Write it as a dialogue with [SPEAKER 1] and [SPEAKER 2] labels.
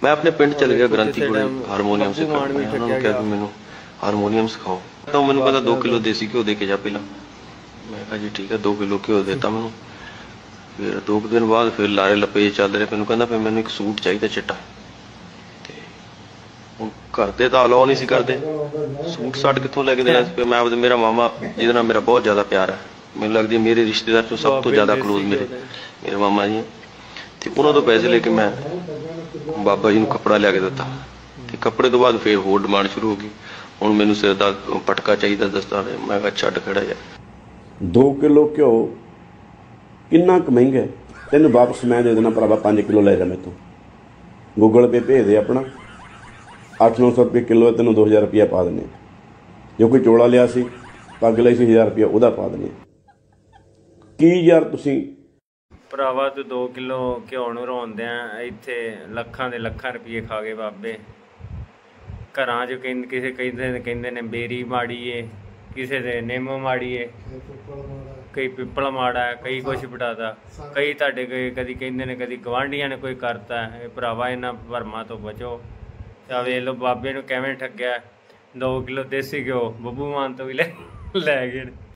[SPEAKER 1] मैं अपने पिंड चल गया ग्रंथी को हारमोनीयम से क्या कि मैनू हारमोनीयम सिखाओ, तो मैंने कहता 2 किलो देसी घ्यो दे के जा पहला। मैं कहा जी ठीक है, 2 किलो घ्यो देता मैनू। फिर 2 दिन बाद फिर लारे लपे चल रहे, मैनू कहता फिर मैनू एक सूट चाहिए चिट्टा। घर दे तां अलाउ नहीं सी करदे, सूट साट कित्थों लैके देना सी। मैं मेरा मामा जिहदे नाल मेरा बहुत ज़्यादा प्यार है, मैनूं लगदी मेरे रिश्तेदार चों सब तो ज़्यादा क्लोज मेरे मामा जी, तो उन्होंने तो पैसे लेके मैं बाबा जी नूं कपड़ा लिया के दिता। तो कपड़े तो बाद फिर होर डिमांड शुरू हो गई, हुण मैनूं सिर दा पटका चाहिए दस्तार। मैं कहा छड्ड खड़ा यार।
[SPEAKER 2] 2 किलो घ्यो किन्ना क महंगा है, तैनूं वापस मैं दे देना भरावा 5 किलो ले जा मेरे तो, गूगल पे भेज दे अपना, 800-900 रुपये किलो है, तेनों 2000 रुपया पा देने। जो कोई चोला लिया सी पग ਲਈ ਸੀ 1000 रुपया ਉਹਦਾ ਪਾ ਦੇਣੇ। ਕੀ ਯਾਰ ਤੁਸੀਂ
[SPEAKER 3] ਭਰਾਵਾ ਤੂੰ 2 ਕਿਲੋ ਘਿਓ ਨੂੰ ਰੋਂਦੇ ਆ, ਇੱਥੇ ਲੱਖਾਂ ਦੇ ਲੱਖਾਂ ਰੁਪਏ ਖਾ ਗਏ ਬਾਬੇ। ਘਰਾਂ 'ਚ ਕਹਿੰਦੇ ਨੇ ਬੇਰੀ ਮਾੜੀ ਏ, ਕਿਸੇ ਦੇ ਨਿੰਮ ਮਾੜੀ ਏ, ਕਈ ਪਿੱਪਲ ਮਾੜਾ ਹੈ, ਕਈ ਕੁਛ ਬਟਾਦਾ, ਕਈ ਤੁਹਾਡੇ ਕਦੀ ਕਹਿੰਦੇ ਨੇ ਕਦੀ ਗਵਾਂਢੀਆਂ ਨੇ ਕੋਈ ਕਰਤਾ। ਇਹ ਭਰਾਵਾ ਇਹਨਾਂ ਭਰਮਾਂ ਤੋਂ ਬਚੋ। ਤਾਂ ਵੇਖ ਲਓ ਬਾਬੇ ਨੂੰ ਕਿਵੇਂ ਠੱਗਿਆ। 2 ਕਿਲੋ ਦੇਸੀ ਘਿਓ ਬੱਬੂ ਮਾਨ ਤੋਂ ਵੀ ਲੈ ਗਏ ਨੇ।